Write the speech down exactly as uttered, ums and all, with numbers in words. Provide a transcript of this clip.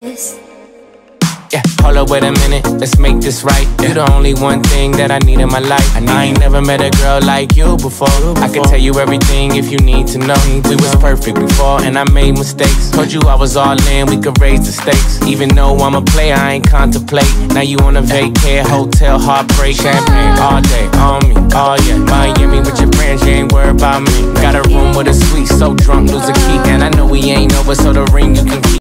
Yeah, hold up, wait a minute, let's make this right. You're the only one thing that I need in my life. I ain't never met a girl like you before. I can tell you everything if you need to know. We was perfect before and I made mistakes. Told you I was all in, we could raise the stakes. Even though I'm a player, I ain't contemplate. Now you on a vacay, hotel, heartbreak. Champagne all day, on me, oh yeah. Miami with your friends, you ain't worried about me. Got a room with a suite, so drunk, lose a key. And I know we ain't over, so the ring you can keep.